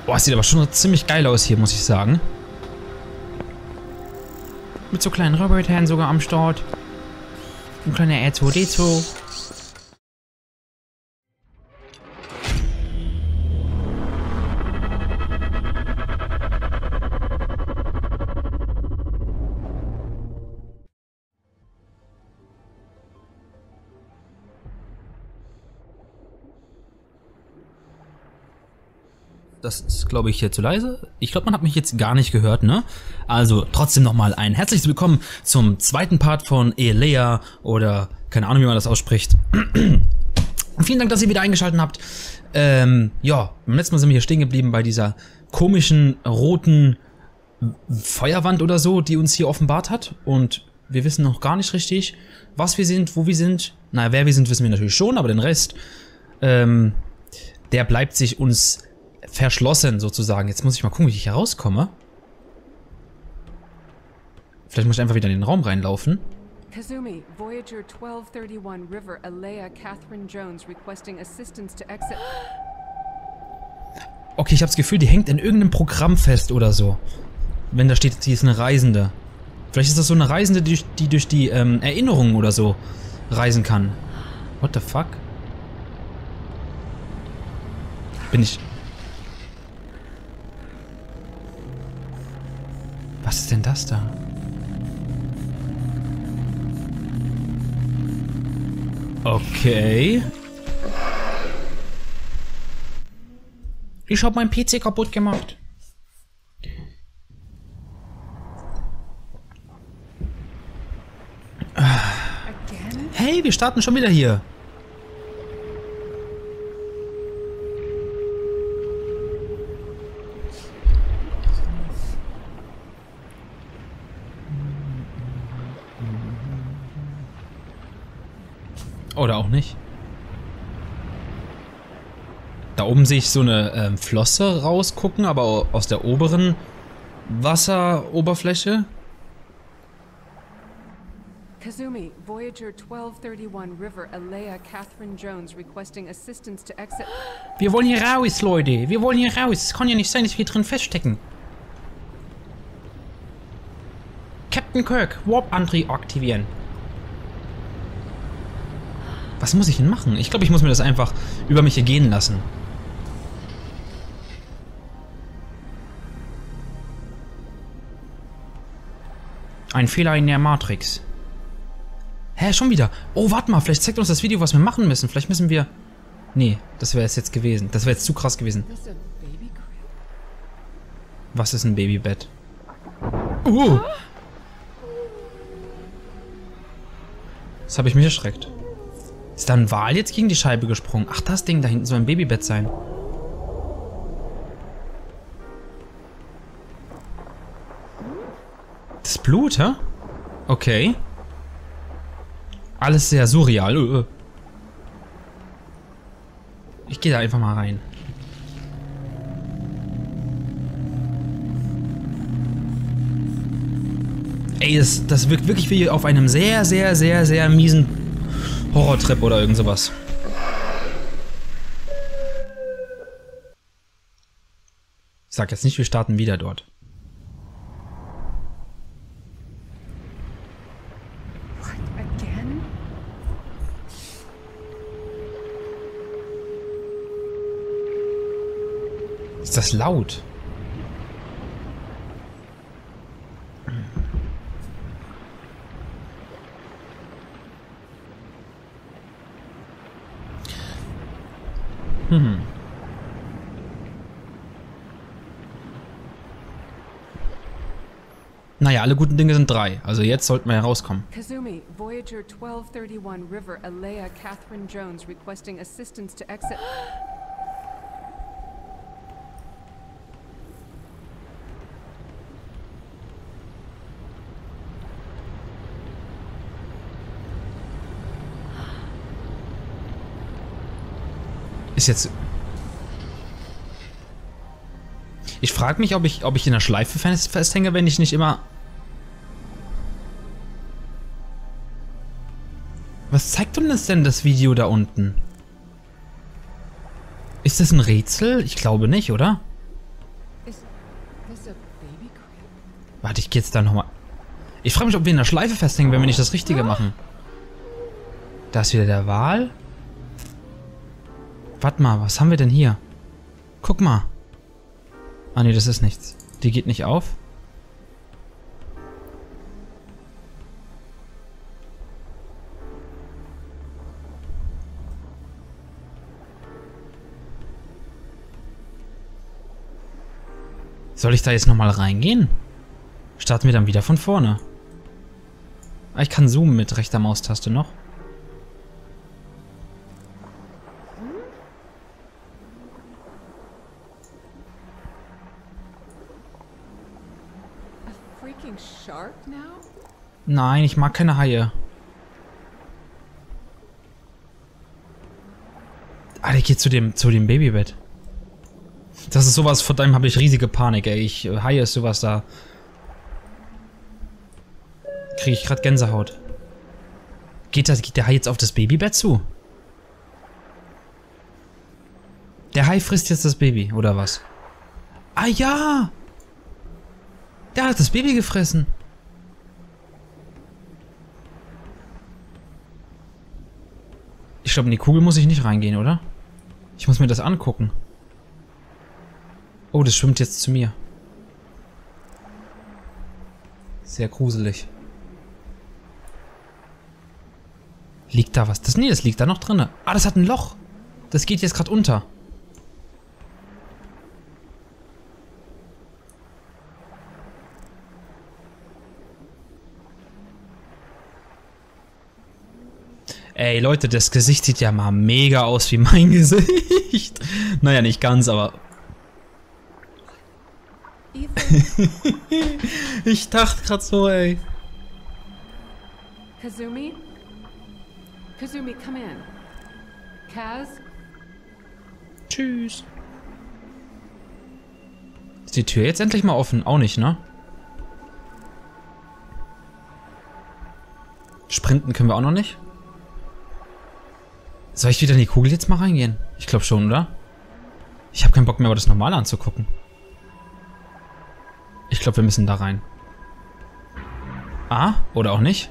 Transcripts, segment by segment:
Boah, sieht aber schon ziemlich geil aus hier, muss ich sagen. Mit so kleinen Robotern sogar am Start. Ein kleiner R2D2. Das ist, glaube ich, hier zu leise. Ich glaube, man hat mich jetzt gar nicht gehört, ne? Also, trotzdem nochmal ein herzliches Willkommen zum zweiten Part von Elea oder keine Ahnung, wie man das ausspricht. Vielen Dank, dass ihr wieder eingeschaltet habt. Ja, beim letzten Mal sind wir hier stehen geblieben bei dieser komischen roten Feuerwand oder so, die uns hier offenbart hat. Und wir wissen noch gar nicht richtig, was wir sind, wo wir sind. Naja, wer wir sind, wissen wir natürlich schon, aber den Rest, der bleibt sich uns verschlossen sozusagen. Jetzt muss ich mal gucken, wie ich hier rauskomme. Vielleicht muss ich einfach wieder in den Raum reinlaufen. Kazumi, Voyager 1231 River, Alea Catherine Jones requesting assistance to exit. Okay, ich habe das Gefühl, die hängt in irgendeinem Programm fest oder so. Wenn da steht, sie ist eine Reisende. Vielleicht ist das so eine Reisende, die durch die Erinnerungen oder so reisen kann. What the fuck? Bin ich... Was ist denn das da? Okay. Ich habe meinen PC kaputt gemacht. Hey, wir starten schon wieder hier. Oder auch nicht. Da oben sehe ich so eine Flosse rausgucken, aber aus der oberen Wasseroberfläche. Kazumi, Voyager 1231 River, Alea Catherine Jones requesting assistance to exit. Wir wollen hier raus, Leute. Wir wollen hier raus. Es kann ja nicht sein, dass wir hier drin feststecken. Captain Kirk, Warp-Antrieb aktivieren. Was muss ich denn machen? Ich glaube, ich muss mir das einfach über mich ergehen lassen. Ein Fehler in der Matrix. Hä, schon wieder? Oh, warte mal, vielleicht zeigt uns das Video, was wir machen müssen. Vielleicht müssen wir... Nee, das wäre es jetzt gewesen. Das wäre jetzt zu krass gewesen. Was ist ein Babybett? Das habe ich mich erschreckt. Ist da ein Wal jetzt gegen die Scheibe gesprungen? Ach, das Ding da hinten soll ein Babybett sein. Das Blut, hä? Okay. Alles sehr surreal. Ich gehe da einfach mal rein. Ey, das wirkt wirklich wie auf einem sehr, sehr, sehr, sehr miesen Horrortrip oder irgend sowas. Ich sag jetzt nicht, wir starten wieder dort. Again? Ist das laut? Naja, alle guten Dinge sind 3. Also jetzt sollten wir herauskommen. Kazumi, Voyager 1231 River, Alea Catherine Jones requesting assistance to exit. Ist jetzt... Ich frage mich, ob ich in der Schleife festhänge, wenn ich nicht immer... Was zeigt uns denn das Video da unten? Ist das ein Rätsel? Ich glaube nicht, oder? Warte, ich geh jetzt da nochmal. Ich frage mich, ob wir in der Schleife festhängen, wenn wir nicht das Richtige machen. Da ist wieder der Wal. Warte mal, was haben wir denn hier? Guck mal. Ah ne, das ist nichts. Die geht nicht auf. Soll ich da jetzt nochmal reingehen? Starten wir dann wieder von vorne. Ah, ich kann zoomen mit rechter Maustaste noch. A freaking shark now? Nein, ich mag keine Haie. Ah, der geht zu dem Babybett. Das ist sowas, vor dem habe ich riesige Panik, ey. Haie ist sowas da. Kriege ich gerade Gänsehaut. Geht der Hai jetzt auf das Babybett zu? Der Hai frisst jetzt das Baby, oder was? Ah ja! Der hat das Baby gefressen. Ich glaube, in die Kugel muss ich nicht reingehen, oder? Ich muss mir das angucken. Oh, das schwimmt jetzt zu mir. Sehr gruselig. Liegt da was? Nee, das liegt da noch drin. Ah, das hat ein Loch. Das geht jetzt gerade unter. Ey, Leute, das Gesicht sieht ja mal mega aus wie mein Gesicht. Naja, nicht ganz, aber... Ich dachte gerade so, ey. Kazumi? Kazumi, come in. Kaz? Tschüss. Ist die Tür jetzt endlich mal offen? Auch nicht, ne? Sprinten können wir auch noch nicht. Soll ich wieder in die Kugel jetzt mal reingehen? Ich glaube schon, oder? Ich habe keinen Bock mehr, aber das Normale anzugucken. Ich glaube, wir müssen da rein. Ah, oder auch nicht?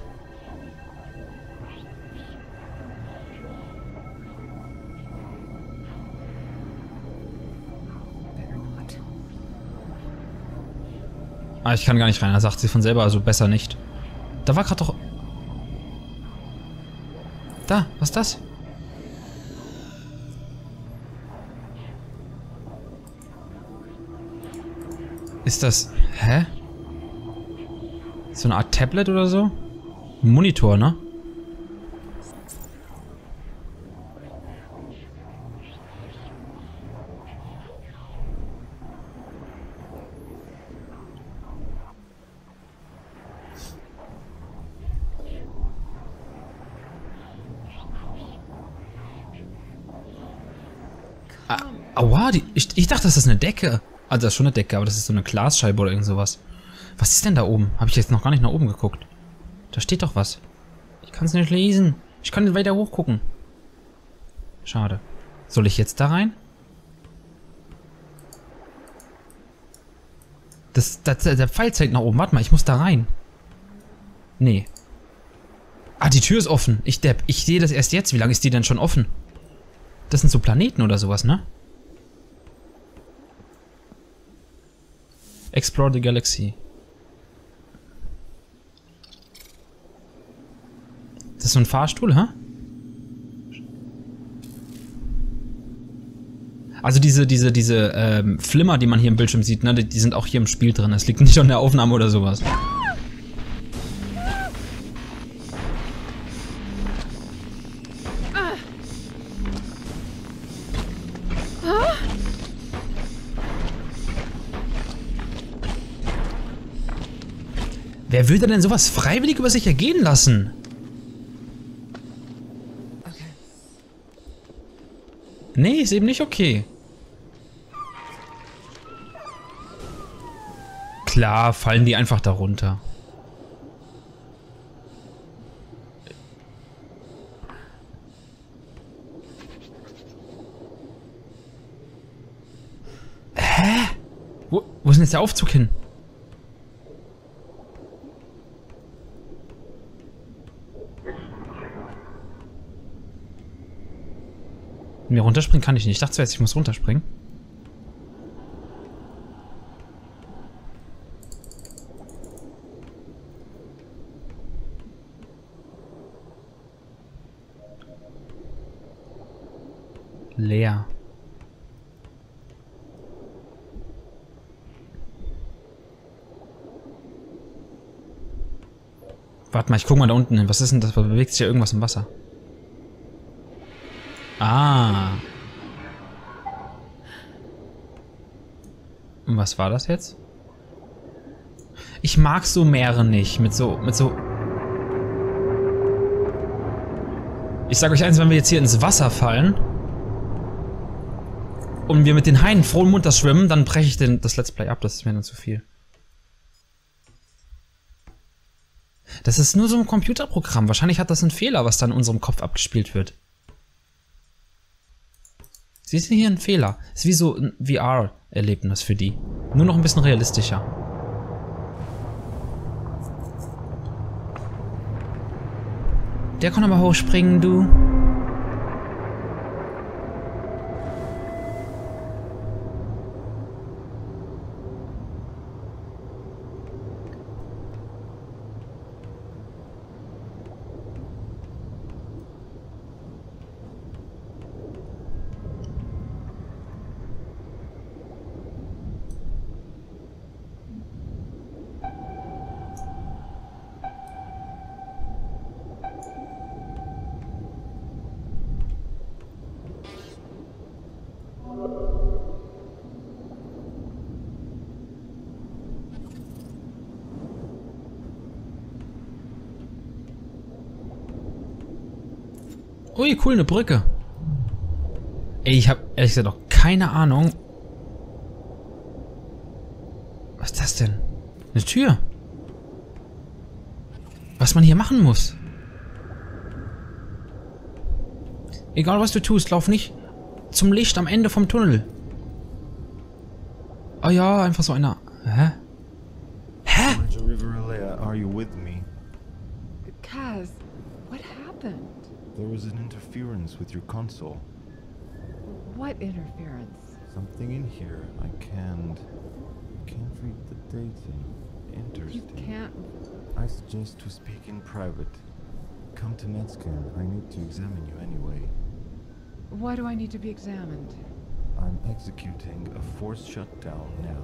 Ah, ich kann gar nicht rein. Da sagt sie von selber, also besser nicht. Da war gerade doch... Da, was ist das? Ist das... Hä? So eine Art Tablet oder so? Ein Monitor, ne? Aua, ich dachte, das ist eine Decke. Also das ist schon eine Decke, aber das ist so eine Glasscheibe oder irgend sowas. Was ist denn da oben? Habe ich jetzt noch gar nicht nach oben geguckt. Da steht doch was. Ich kann es nicht lesen. Ich kann nicht weiter hochgucken. Schade. Soll ich jetzt da rein? Der Pfeil zeigt nach oben. Warte mal, ich muss da rein. Nee. Ah, die Tür ist offen. Ich sehe das erst jetzt. Wie lange ist die denn schon offen? Das sind so Planeten oder sowas, ne? Explore the Galaxy. Das ist so ein Fahrstuhl, hä? Also diese Flimmer, die man hier im Bildschirm sieht, ne, die sind auch hier im Spiel drin. Es liegt nicht an der Aufnahme oder sowas. Wer würde denn sowas freiwillig über sich ergehen lassen? Okay. Nee, ist eben nicht okay. Klar, fallen die einfach darunter. Hä? Wo ist denn jetzt der Aufzug hin? Mir runterspringen kann ich nicht. Ich dachte zuerst, ich muss runterspringen. Leer. Warte mal, ich guck mal da unten hin. Was ist denn das? Da bewegt sich ja irgendwas im Wasser. Ah. Und was war das jetzt? Ich mag so Meere nicht. Mit so... Ich sag euch eins, wenn wir jetzt hier ins Wasser fallen und wir mit den Haien frohen munter schwimmen, dann breche ich das Let's Play ab. Das ist mir dann zu viel. Das ist nur so ein Computerprogramm. Wahrscheinlich hat das einen Fehler, was dann in unserem Kopf abgespielt wird. Siehst du hier einen Fehler? Ist wie so ein VR-Erlebnis für die. Nur noch ein bisschen realistischer. Der kann aber hochspringen, du. Ui, cool, eine Brücke. Ey, ich habe ehrlich gesagt auch keine Ahnung. Was ist das denn? Eine Tür. Was man hier machen muss. Egal was du tust, lauf nicht zum Licht am Ende vom Tunnel. Oh ja, einfach so einer. Hä? Hä? River Alea, are you with me? Kaz, what happened? There was an interference with your console. What interference? Something in here. I can't read the dating. You Interesting. can't... I suggest to speak in private. Come to Medscan. I need to examine you anyway. Why do I need to be examined? I'm executing a forced shutdown now.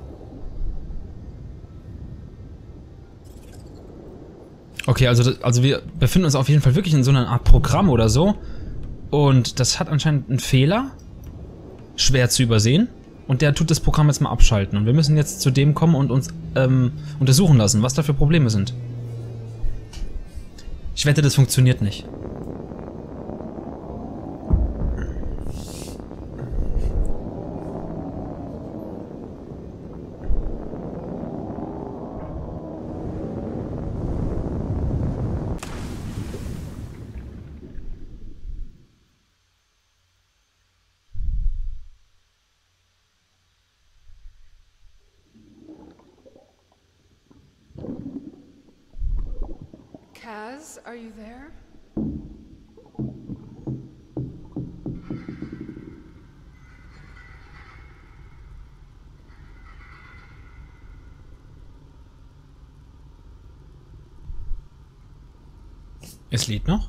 Okay, also wir befinden uns auf jeden Fall wirklich in so einer Art Programm oder so. Und das hat anscheinend einen Fehler. Schwer zu übersehen. Und der tut das Programm jetzt mal abschalten. Und wir müssen jetzt zu dem kommen und uns untersuchen lassen, was da für Probleme sind. Ich wette, das funktioniert nicht. Kaz, are you there? Es lädt noch.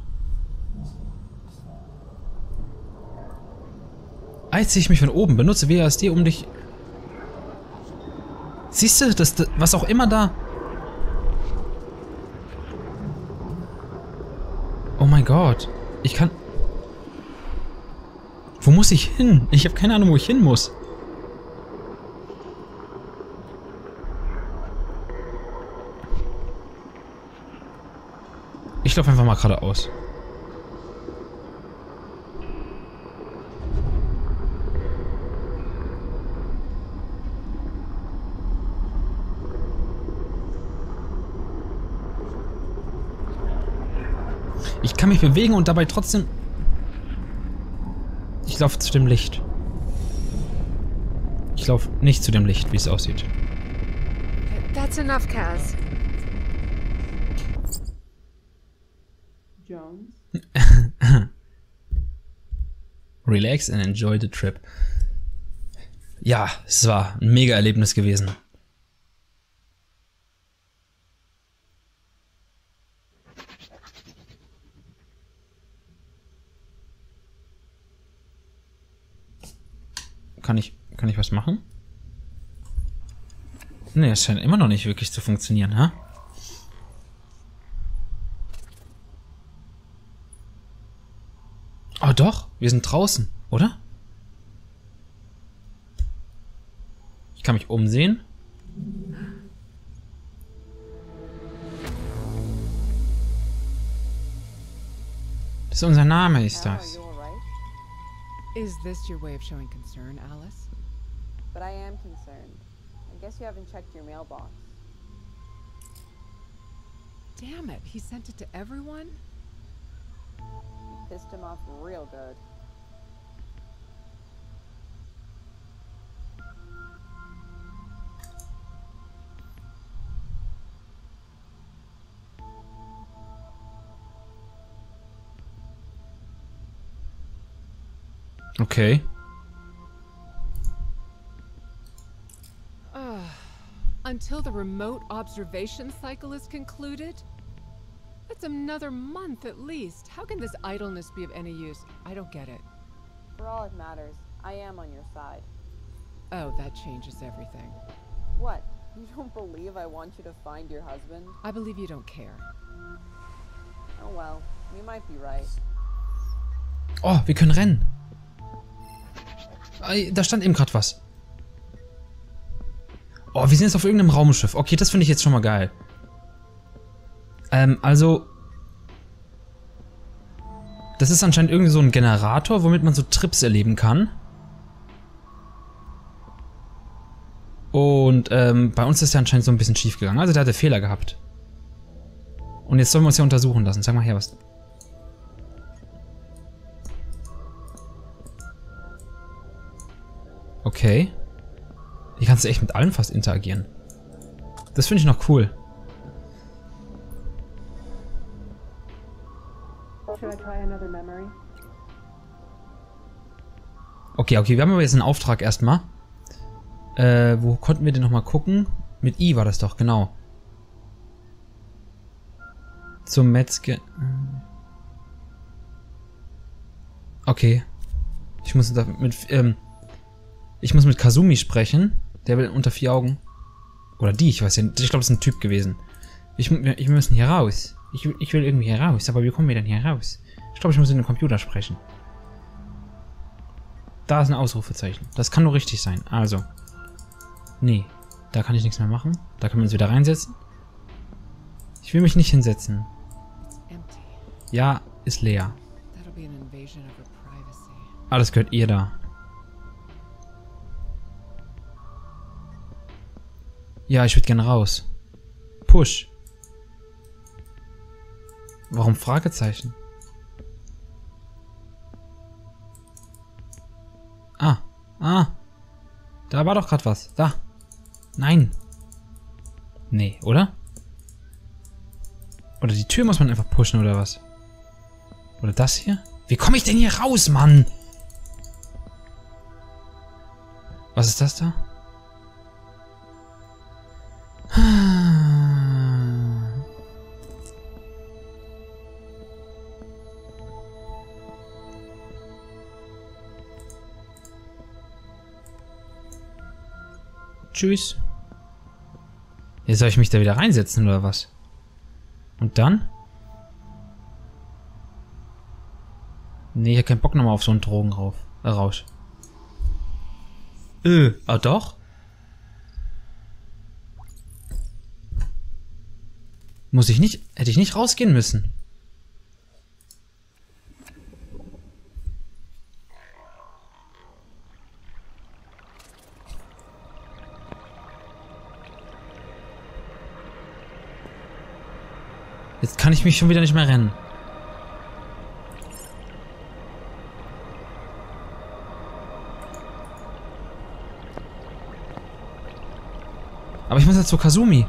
Jetzt sehe ich mich von oben. Benutze WASD, um dich... Siehst du, was auch immer da... Oh mein Gott. Ich kann... Wo muss ich hin? Ich habe keine Ahnung, wo ich hin muss. Ich laufe einfach mal geradeaus. Ich kann mich bewegen und dabei trotzdem... Ich laufe zu dem Licht. Ich laufe nicht zu dem Licht, wie es aussieht. That's enough, Kaz. Jones? Relax and enjoy the trip. Ja, es war ein mega Erlebnis gewesen. Kann ich was machen? Ne, es scheint immer noch nicht wirklich zu funktionieren, ha? Oh doch, wir sind draußen, oder? Ich kann mich umsehen. Das ist unser Name, ist das. Is this your way of showing concern, Alice? But I am concerned. I guess you haven't checked your mailbox. Damn it, he sent it to everyone? You pissed him off real good. Okay. Until the remote observation cycle is concluded? That's another month at least. How can this idleness be of any use? I don't get it. For all it matters, I am on your side. Oh, that changes everything. What? You don't believe I want you to find your husband? I believe you don't care. Oh well, you might be right. Oh, wir können rennen. Da stand eben gerade was. Oh, wir sind jetzt auf irgendeinem Raumschiff. Okay, das finde ich jetzt schon mal geil. Also... Das ist anscheinend irgendwie so ein Generator, womit man so Trips erleben kann. Und bei uns ist der anscheinend so ein bisschen schief gegangen. Also der hatte Fehler gehabt. Und jetzt sollen wir uns ja untersuchen lassen. Sag mal her, was... Okay. Hier kannst du echt mit allem fast interagieren. Das finde ich noch cool. Okay, wir haben aber jetzt einen Auftrag erstmal. Wo konnten wir denn nochmal gucken? Mit I war das doch, genau. Zum Metzger... Okay. Ich muss mit Kazumi sprechen. Der will unter 4 Augen. Oder die, ich weiß ja nicht. Ich glaube, das ist ein Typ gewesen. Wir müssen hier raus. Ich will irgendwie hier raus. Aber wie kommen wir denn hier raus? Ich glaube, ich muss in den Computer sprechen. Da ist ein Ausrufezeichen. Das kann nur richtig sein. Also. Nee. Da kann ich nichts mehr machen. Da können wir uns wieder reinsetzen. Ich will mich nicht hinsetzen. Ja, ist leer. Alles gehört ihr da. Ja, ich würde gerne raus. Push. Warum Fragezeichen? Da war doch gerade was. Da. Nein. Nee, oder? Oder die Tür muss man einfach pushen, oder was? Oder das hier? Wie komme ich denn hier raus, Mann? Was ist das da? Tschüss. Jetzt soll ich mich da wieder reinsetzen, oder was? Und dann? Nee, ich hab keinen Bock nochmal auf so einen Drogenrausch. Doch? Hätte ich nicht rausgehen müssen. Jetzt kann ich mich schon wieder nicht mehr rennen. Aber ich muss jetzt zu Kazumi.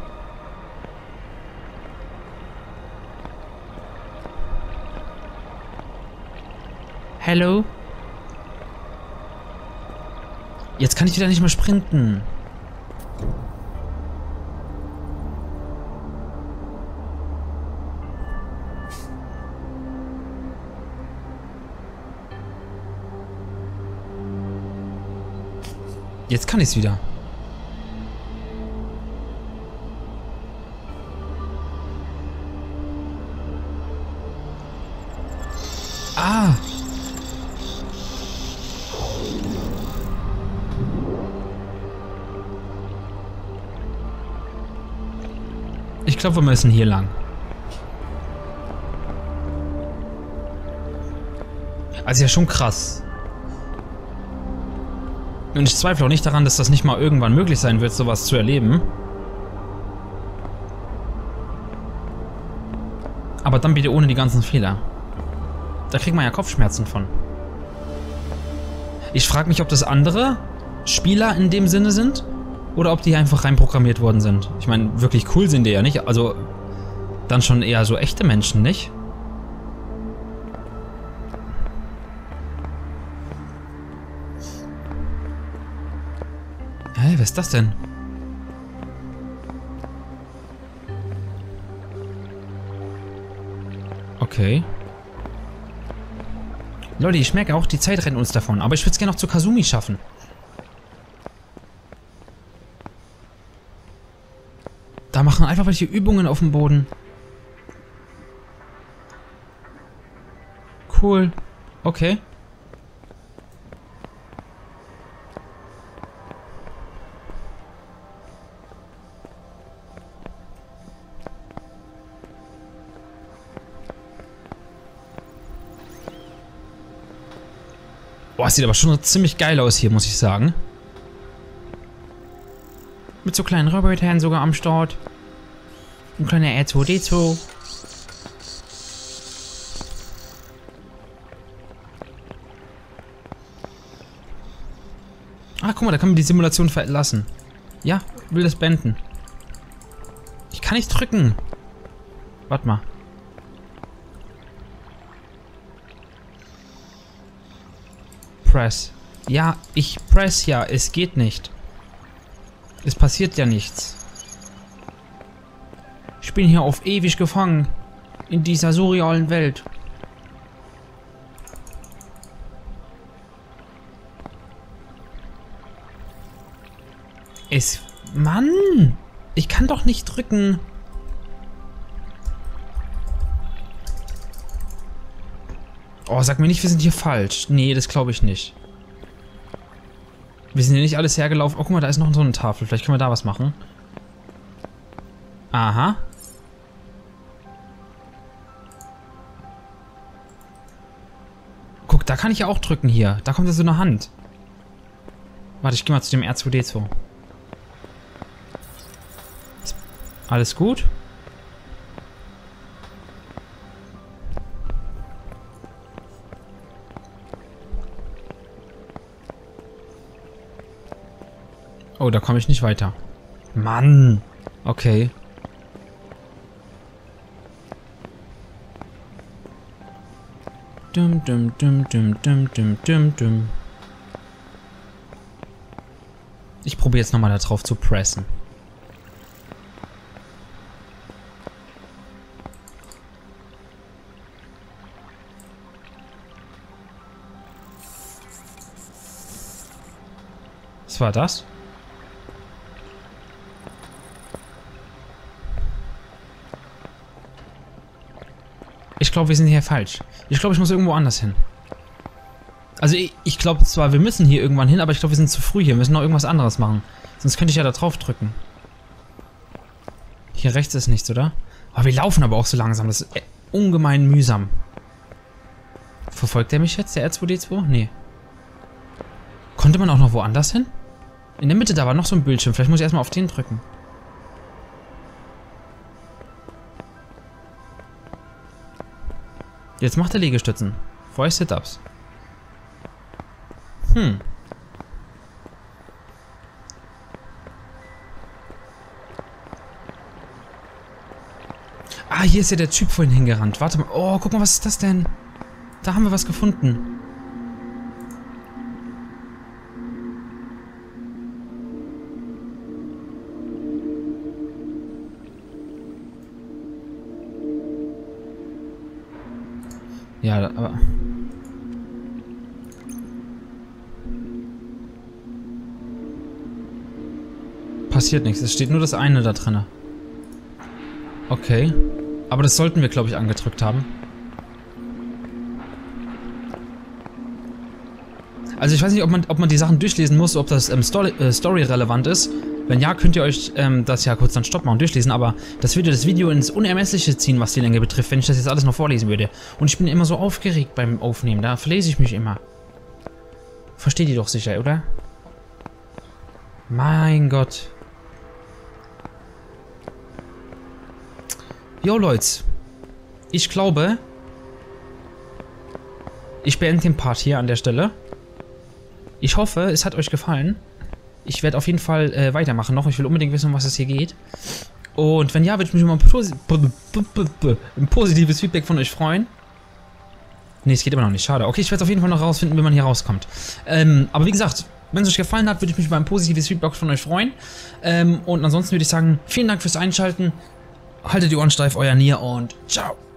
Hello? Jetzt kann ich wieder nicht mehr sprinten. Jetzt kann ich es wieder. Ah! Ich glaube, wir müssen hier lang. Also ja, schon krass. Und ich zweifle auch nicht daran, dass das nicht mal irgendwann möglich sein wird, sowas zu erleben. Aber dann bitte ohne die ganzen Fehler. Da kriegt man ja Kopfschmerzen von. Ich frage mich, ob das andere Spieler in dem Sinne sind oder ob die einfach reinprogrammiert worden sind. Ich meine, wirklich cool sind die ja nicht. Also dann schon eher so echte Menschen, nicht? Hä, was ist das denn? Okay. Leute, ich merke auch, die Zeit rennt uns davon. Aber ich würde es gerne noch zu Kazumi schaffen. Da machen einfach welche Übungen auf dem Boden. Cool. Okay. Boah, sieht aber schon ziemlich geil aus hier, muss ich sagen. Mit so kleinen Robotern sogar am Start. Ein kleiner R2D2. Ah, guck mal, da kann man die Simulation verlassen. Ja, will das beenden. Ich kann nicht drücken. Warte mal. Press. Ja, ich press ja. Es geht nicht. Es passiert ja nichts. Ich bin hier auf ewig gefangen. In dieser surrealen Welt. Mann! Ich kann doch nicht drücken. Oh, sag mir nicht, wir sind hier falsch. Nee, das glaube ich nicht. Wir sind hier nicht alles hergelaufen. Oh, guck mal, da ist noch so eine Tafel. Vielleicht können wir da was machen. Aha. Guck, da kann ich ja auch drücken hier. Da kommt ja so eine Hand. Warte, ich gehe mal zu dem R2D2. Alles gut? Oh, da komme ich nicht weiter. Mann! Okay. Dum dum dum dum dum dum dum dum. Ich probiere jetzt nochmal da drauf zu pressen. Was war das? Ich glaube, wir sind hier falsch. Ich glaube, ich muss irgendwo anders hin. Also ich glaube zwar, wir müssen hier irgendwann hin, aber ich glaube, wir sind zu früh hier. Wir müssen noch irgendwas anderes machen. Sonst könnte ich ja da drauf drücken. Hier rechts ist nichts, oder? Oh, wir laufen aber auch so langsam. Das ist ungemein mühsam. Verfolgt der mich jetzt, der R2D2? Nee. Konnte man auch noch woanders hin? In der Mitte, da war noch so ein Bildschirm. Vielleicht muss ich erstmal auf den drücken. Jetzt macht er Liegestützen. Vorher Sit-Ups. Ah, hier ist ja der Typ vorhin hingerannt. Warte mal. Oh, guck mal, was ist das denn? Da haben wir was gefunden. Ja, aber... Passiert nichts. Es steht nur das eine da drin. Okay. Aber das sollten wir, glaube ich, angedrückt haben. Also ich weiß nicht, ob man die Sachen durchlesen muss, ob das Story-relevant ist. Wenn ja, könnt ihr euch das ja kurz dann stoppen und durchlesen. Aber das würde das Video ins Unermessliche ziehen, was die Länge betrifft, wenn ich das jetzt alles noch vorlesen würde. Und ich bin immer so aufgeregt beim Aufnehmen. Da verlese ich mich immer. Versteht ihr doch sicher, oder? Mein Gott. Jo, Leute. Ich glaube, ich beende den Part hier an der Stelle. Ich hoffe, es hat euch gefallen. Ich werde auf jeden Fall weitermachen noch. Ich will unbedingt wissen, um was es hier geht. Und wenn ja, würde ich mich über ein positives Feedback von euch freuen. Ne, es geht immer noch nicht. Schade. Okay, ich werde es auf jeden Fall noch rausfinden, wenn man hier rauskommt. Aber wie gesagt, wenn es euch gefallen hat, würde ich mich über ein positives Feedback von euch freuen. Und ansonsten würde ich sagen, vielen Dank fürs Einschalten. Haltet die Ohren steif, euer Nier und ciao.